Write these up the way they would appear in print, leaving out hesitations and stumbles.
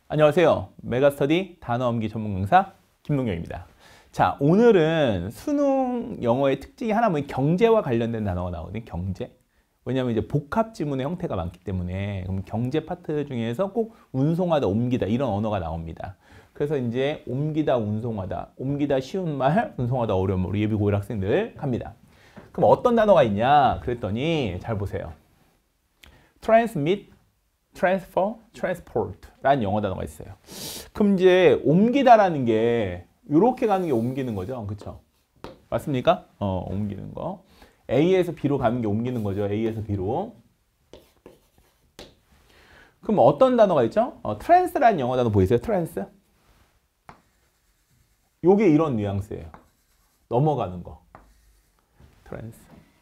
안녕하세요. 메가스터디 단어암기 전문 강사 김동경입니다. 자, 오늘은 수능 영어의 특징이 하나 뭐냐면 경제와 관련된 단어가 나오거든요. 경제. 왜냐하면 이제 복합 지문의 형태가 많기 때문에 그럼 경제 파트 중에서 꼭 운송하다, 옮기다 이런 언어가 나옵니다. 그래서 이제 옮기다, 운송하다, 옮기다 쉬운 말, 운송하다 어려운 말 우리 예비 고1 학생들 갑니다. 그럼 어떤 단어가 있냐? 그랬더니 잘 보세요. transmit, transfer, transport 라는 영어 단어가 있어요. 그럼 이제 옮기다라는 게 이렇게 가는 게 옮기는 거죠. 그쵸? 맞습니까? 옮기는 거. A에서 B로 가는 게 옮기는 거죠. A에서 B로. 그럼 어떤 단어가 있죠? trans라는 영어 단어 보이세요? trans. 요게 이런 뉘앙스예요. 넘어가는 거. trans.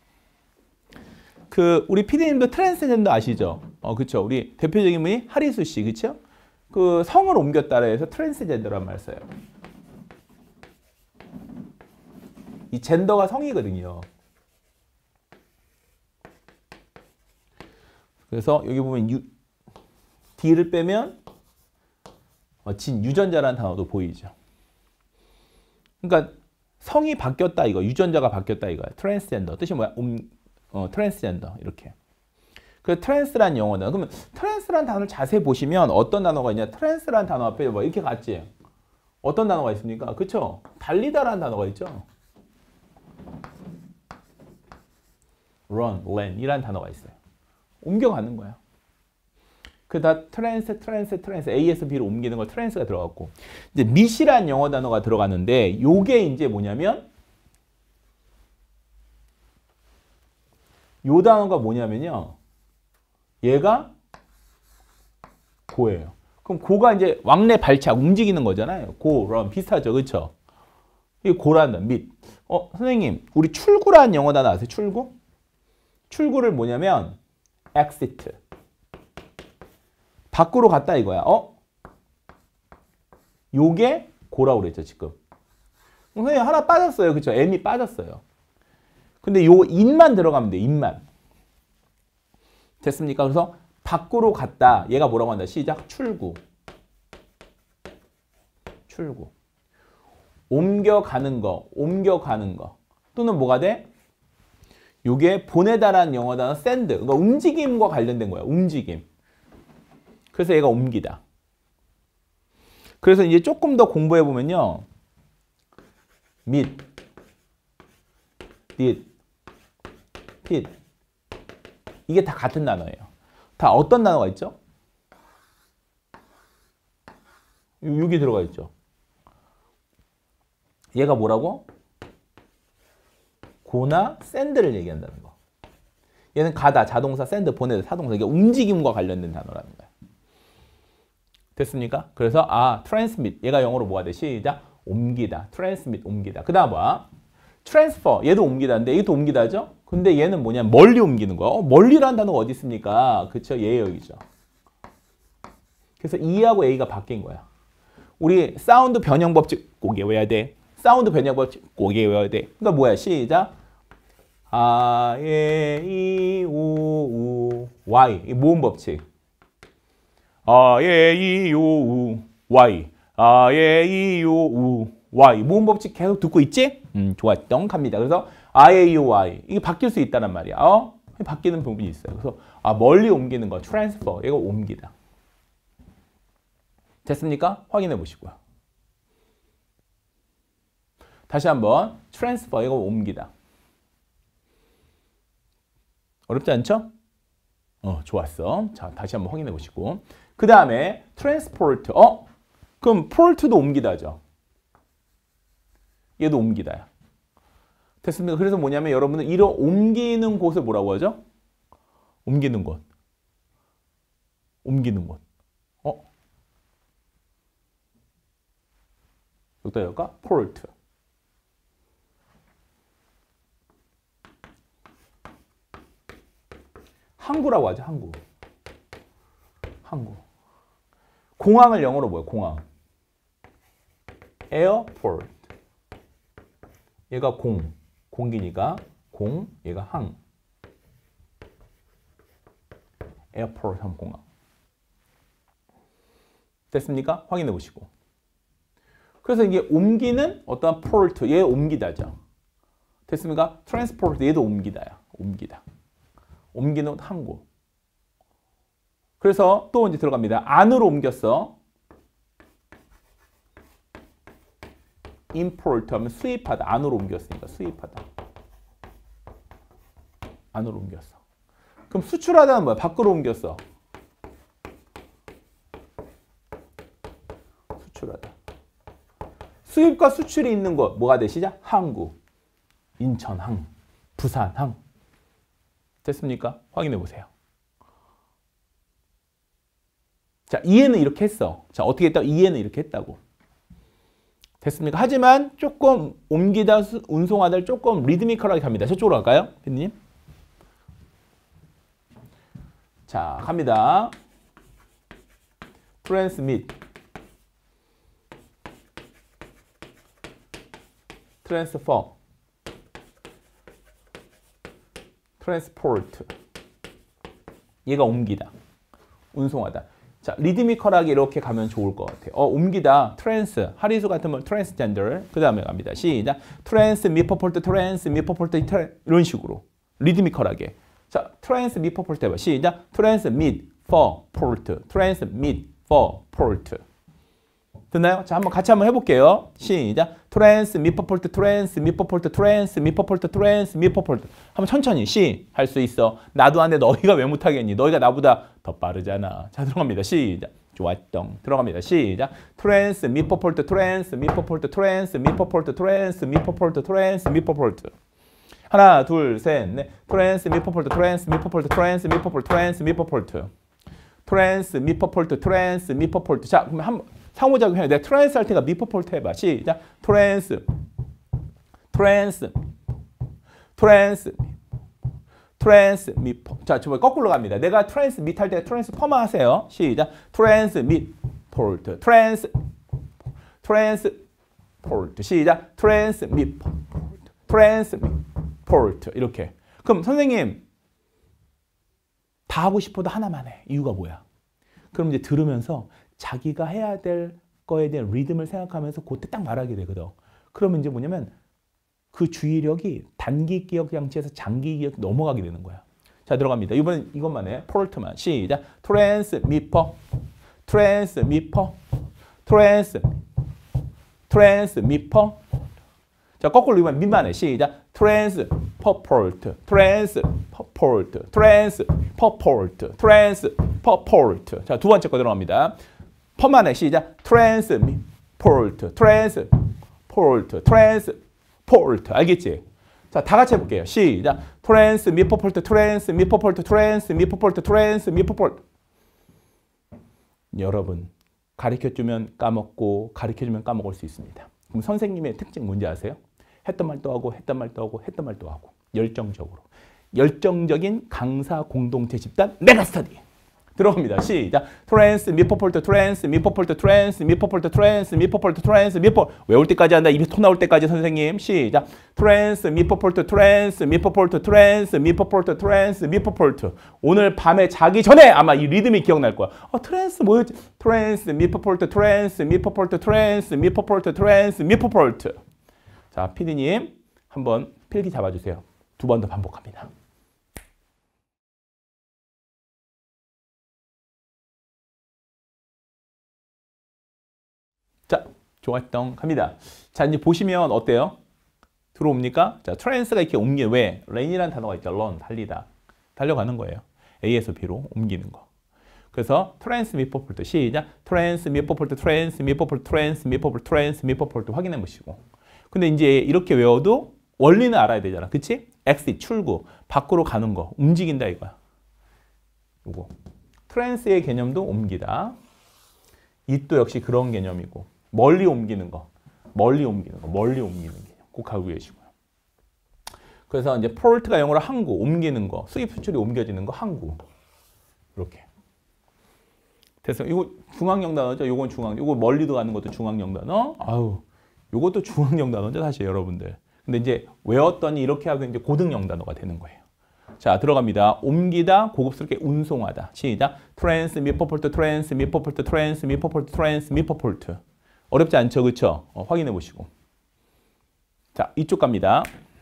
우리 PD님도 트랜스젠더 아시죠? 그쵸. 우리 대표적인 분이 하리수 씨, 그쵸? 그 성을 옮겼다라 해서 트랜스젠더란 말 써요. 이 젠더가 성이거든요. 그래서 여기 보면 D를 빼면 유전자라는 단어도 보이죠. 그러니까 성이 바뀌었다 이거, 유전자가 바뀌었다 이거야. 트랜스젠더 뜻이 뭐야? 트랜스젠더 이렇게. 그 트랜스란 영어는 그러면 트랜스란 단어를 자세히 보시면 어떤 단어가 있냐? 트랜스란 단어 앞에 뭐 이렇게 갔지. 어떤 단어가 있습니까? 그렇죠? 달리다라는 단어가 있죠. run, land 이라는 단어가 있어요. 옮겨가는 거야. 그 다 트랜스 A에서 B로 옮기는 걸 트랜스가 들어갔고 이제 mit이란 영어 단어가 들어갔는데 요게 이제 뭐냐면 요 단어가 뭐냐면요. 얘가 고예요. 그럼 고가 이제 왕래 발차기 움직이는 거잖아요. 고, run 비슷하죠. 그렇죠? 이게 고란다. mit. 선생님, 우리 출구라는 영어 단어 아세요? 출구? 출구를 뭐냐면 exit. 밖으로 갔다 이거야. 요게 고라고 그랬죠, 지금. 선생님 하나 빠졌어요. 그렇죠? M이 빠졌어요. 근데 요 in만 들어가면 돼. in만. 됐습니까? 그래서 밖으로 갔다. 얘가 뭐라고 한다? 시작. 출구. 출구. 옮겨가는 거. 옮겨가는 거. 또는 뭐가 돼? 요게 보내다라는 영어 단어 send. 그러니까 움직임과 관련된 거야. 움직임. 그래서 얘가 옮기다. 그래서 이제 조금 더 공부해 보면요. meet, did, did. 이게 다 같은 단어예요. 다 어떤 단어가 있죠? 여기 들어가 있죠. 얘가 뭐라고? 고나 send를 얘기한다는 거. 얘는 가다, 자동사, send, 보내다, 사동사. 이게 움직임과 관련된 단어라는 거야. 됐습니까? 그래서 transmit. 얘가 영어로 뭐가 돼? 시작. 옮기다. transmit, 옮기다. 그 다음 뭐야? transfer. 얘도 옮기다인데 이것도 옮기다죠? 근데 얘는 뭐냐? 멀리 옮기는 거야. 멀리라는 단어가 어디 있습니까? 그쵸? 얘 여기죠. 그래서 E하고 A가 바뀐 거야. 우리 사운드 변형 법칙 꼭 외워야 돼. 사운드 변형 법칙 꼭 외워야 돼. 그러니까 뭐야? 시작. 아, 예, 이, 우, 우, Y. 이 모음 법칙. 아, 예, 이, 요, 우, Y. 아, 예, 이, 요, 우, Y. 모음 법칙 계속 듣고 있지? 좋았던 갑니다. 그래서 아, 예, 이, 요, Y. 이게 바뀔 수 있다는 말이야. 바뀌는 부분이 있어요. 그래서 멀리 옮기는 거, transfer. 이거 옮기다. 됐습니까? 확인해 보시고요. 다시 한번 transfer. 이거 옮기다. 어렵지 않죠? 좋았어. 자, 다시 한번 확인해 보시고. 그 다음에 transport. 그럼 port도 옮기다죠. 얘도 옮기다야. 됐습니까? 그래서 뭐냐면 여러분은 이런 옮기는 곳을 뭐라고 하죠? 옮기는 곳. 옮기는 곳. 여기다 여기가 port. 항구라고 하죠. 항구. 항구. 공항을 영어로 뭐예요? 공항. airport. 얘가 공기니까 공, 얘가 항. 에어포트 항공항. 됐습니까? 확인해 보시고. 그래서 이게 옮기는 어떤 port, 얘 옮기다죠. 됐습니까? transport, 얘도 옮기다야. 옮기다. 옮기는 항구. 그래서 또 이제 들어갑니다. 안으로 옮겼어. import 하면 수입하다. 안으로 옮겼으니까 수입하다. 안으로 옮겼어. 그럼 수출하다는 뭐야? 밖으로 옮겼어. 수출하다. 수입과 수출이 있는 거 뭐가 되시죠? 항구. 인천항, 부산항. 됐습니까? 확인해 보세요. 자, 이해는 이렇게 했어. 자, 어떻게 했다? 이해는 이렇게 했다고. 됐습니까? 하지만 조금 옮기다, 운송하다를 조금 리드미컬하게 갑니다. 저쪽으로 갈까요? 피디님? 자, 갑니다. transmit, transfer, transport. 얘가 옮기다, 운송하다. 자, 리드미컬하게 이렇게 가면 좋을 것 같아요. 옮기다, 트랜스, 하리수 같으면 트랜스젠더. 그 다음에 갑니다. 시작. 트랜스, 미퍼폴트, 트랜스, 미퍼폴트, 이런 식으로. 리드미컬하게. 자, 트랜스, 미퍼폴트 해봐. 시작. 트랜스, 밋, 퍼, 폴트. 트랜스, 밋, 퍼, 폴트. 됐나요? 자, 한번 같이 한번 해볼게요. 시작. 트랜스, 미퍼폴트, 트랜스, 미퍼폴트, 트랜스, 미퍼폴트, 트랜스, 미퍼폴트. 한번 천천히 할 수 있어. 나도 안 돼. 너희가 왜 못하겠니? 너희가 나보다 더 빠르잖아. 자, 들어갑니다. 시작. 좋았던. 들어갑니다. 시작. 트랜스, 미퍼폴트, 트랜스, 미퍼폴트, 트랜스, 미퍼폴트, 트랜스, 미퍼폴트, 트랜스, 미퍼폴트. 하나, 둘, 셋, 넷. 트랜스, 미퍼폴트, 트랜스, 미퍼폴트, 트랜스, 미퍼폴트, 트랜스, 미퍼폴트. 트랜스, 미퍼폴트, 트랜스, 미퍼폴트. 자, 그럼 한번 상호작용해요. 내가 트랜스 할 테니까 미퍼폴트 해봐. 시작. 트랜스, 트랜스, 트랜스, 트랜스, 미퍼. 자, 저번에 거꾸로 갑니다. 내가 트랜스 밑 할 때 트랜스 퍼마 하세요. 시작. 트랜스 미폴트, 트랜스, 트랜스 폴트. 시작. 트랜스 미폴트, 트랜스 미폴트. 이렇게. 그럼 선생님 다 하고 싶어도 하나만 해. 이유가 뭐야? 그럼 이제 들으면서 자기가 해야 될 거에 대한 리듬을 생각하면서 그때 딱 말하게 되거든. 그러면 이제 뭐냐면 그 주의력이 단기 기억 장치에서 장기 기억 넘어가게 되는 거야. 자, 들어갑니다. 이번엔 이것만 해. 폴트만. 시작. 트랜스 미퍼, 트랜스 미퍼, 트랜스, 트랜스 미퍼. 자, 거꾸로 이번 민만 해. 시작. 트랜스 퍼폴트, 트랜스 퍼폴트, 트랜스 퍼폴트, 트랜스 퍼폴트. 자, 두 번째 거 들어갑니다. 퍼만 해. 시작. 트랜스 폴트, 트랜스 폴트, 트랜스 폴트. 알겠지? 자, 다 같이 해볼게요. 시작. 트랜스 미퍼폴트, 트랜스 미퍼폴트, 트랜스 미퍼폴트, 트랜스 미퍼폴트. 여러분, 가르쳐주면 까먹고 가르쳐주면 까먹을 수 있습니다. 그럼 선생님의 특징 뭔지 아세요? 했던 말도 하고 했던 말도 하고 했던 말도 하고 열정적으로. 열정적인 강사 공동체 집단 메가스터디. 들어갑니다. 시작. 트랜스 미퍼폴트, 트랜스 미퍼폴트, 트랜스 미퍼폴트, 트랜스 미퍼폴트, 트랜스 미퍼. 외울 때까지 한다. 입에 토 나올 때까지 선생님. 시작. 트랜스 미퍼폴트, 트랜스 미퍼폴트, 트랜스 미퍼폴트, 트랜스 미퍼폴트. 오늘 밤에 자기 전에 아마 이 리듬이 기억날 거야. 트랜스 뭐였지? 트랜스 미퍼폴트, 트랜스 미퍼폴트, 트랜스 미퍼폴트, 트랜스 미퍼폴트. 자, 피디님 한번 필기 잡아주세요. 두 번 더 반복합니다. 자, 좋았던 갑니다. 자, 이제 보시면 어때요? 들어옵니까? 자, 트랜스가 이렇게 옮겨. 왜? 런이라는 단어가 있죠. 런, 달리다. 달려가는 거예요. A에서 B로 옮기는 거. 그래서 트랜스 미퍼폴트. 시작. 트랜스 미퍼폴트, 트랜스 미퍼폴트, 트랜스 미퍼폴트, 트랜스 미퍼폴트 확인해 보시고. 근데 이제 이렇게 외워도 원리는 알아야 되잖아. 그치? exit, 출구. 밖으로 가는 거. 움직인다 이거야. 요거. 트랜스의 개념도 옮기다. it도 역시 그런 개념이고. 멀리 옮기는 거, 멀리 옮기는 거, 멀리 옮기는 개념 꼭 알고 계시고요. 그래서 이제 폴트가 영어로 항구, 옮기는 거, 수입 수출이 옮겨지는 거, 항구. 이렇게. 됐어. 이거 중앙형 단어죠. 이건 중앙. 이거 멀리도 가는 것도 중앙형 단어. 아우, 이것도 중앙형 단어죠, 사실 여러분들. 근데 이제 외웠더니 이렇게 하고 이제 고등형 단어가 되는 거예요. 자, 들어갑니다. 옮기다, 고급스럽게 운송하다. 시작. 트랜스미퍼폴트, 트랜스미퍼폴트, 트랜스미퍼폴트, 트랜스미퍼폴트. 어렵지 않죠? 그쵸? 확인해 보시고. 자, 이쪽 갑니다.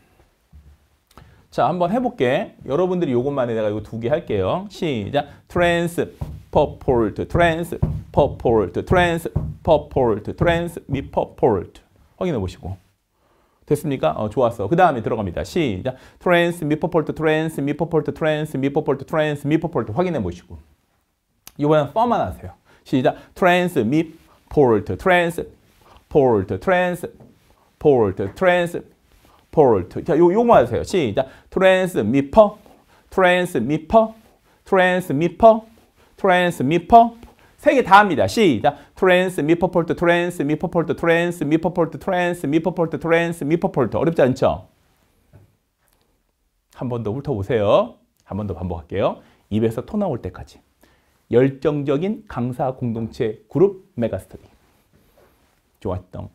자, 한번 해볼게. 여러분들이 요것만 해. 내가 이거 2개 할게요. 시작. 트랜스퍼폴트, 트랜스퍼폴트, 트랜스퍼폴트, 트랜스미퍼폴트. 확인해 보시고. 됐습니까? 좋았어. 그 다음에 들어갑니다. 시작. 트랜스미퍼폴트, 트랜스미퍼폴트, 트랜스미퍼폴트, 트랜스미퍼폴트. 확인해 보시고. 이번엔 펌만 하세요. 시작. 트랜스미폴트, 트랜스폴트, 트랜스폴트, 트랜스폴트. 자, 요거 하세요. 시작. 트랜스미퍼, 트랜스미퍼, 트랜스미퍼, 트랜스미퍼. 3개 다 합니다. 시작. 트랜스미퍼폴트, 트랜스미퍼폴트, 트랜스미퍼폴트, 트랜스미퍼폴트, 트랜스미퍼폴트. 어렵지 않죠? 한 번 더 훑어보세요. 한 번 더 반복할게요. 입에서 토 나올 때까지. 열정적인 강사 공동체 그룹 메가스터디. 좋았던.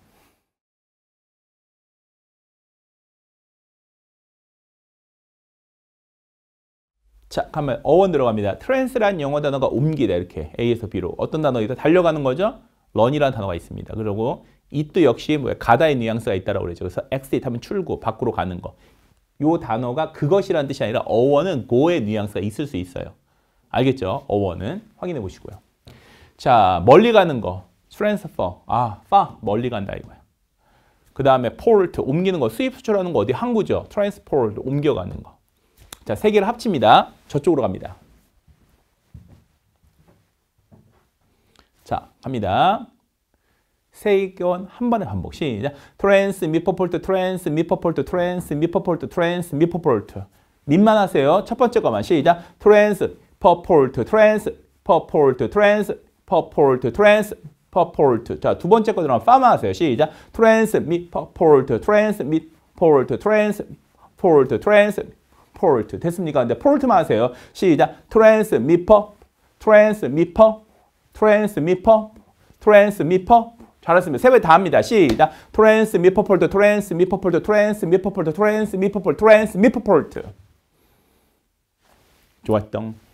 자, 가면 어원 들어갑니다. 트랜스란 영어 단어가 옮기다 이렇게 A에서 B로 어떤 단어이다 달려가는 거죠. 런이라는 단어가 있습니다. 그리고 it도 역시 뭐야 가다의 뉘앙스가 있다라고 그러죠. 그래서 exit 하면 출구, 밖으로 가는 거. 요 단어가 그것이라는 뜻이 아니라 어원은 go의 뉘앙스가 있을 수 있어요. 알겠죠? 어원은 확인해 보시고요. 자, 멀리 가는 거. transfer. far 멀리 간다 이거야. 그 다음에 port 옮기는 거. 수입 수출하는 거 어디 항구죠. transport 옮겨가는 거. 자, 3개를 합칩니다. 저쪽으로 갑니다. 자, 갑니다. 3건 한 번에 반복. 시작. 트랜스미퍼폴트, 트랜스미퍼폴트, 트랜스미퍼폴트, 트랜스미퍼폴트. 민만하세요. 첫 번째 거만. 시작. 트랜스퍼폴트, 트랜스퍼폴트, 트랜스퍼폴트, 트랜스퍼폴트. 자, 두 번째 거 들어가면 파마 하세요. 시작. 트랜스미퍼폴트, 트랜스미퍼폴트, 트랜스폴트, 트랜스폴트. 됐습니까? 근데 폴트만 하세요. 시작. 트랜스미퍼, 트랜스미퍼, 트랜스미퍼, 트랜스미퍼. 잘했습니다. 3배 다 합니다. 시작. 트랜스미퍼폴트, 트랜스미퍼폴트, 트랜스미퍼폴트, 트랜스미퍼폴트, 트랜스미퍼폴트. 좋았던.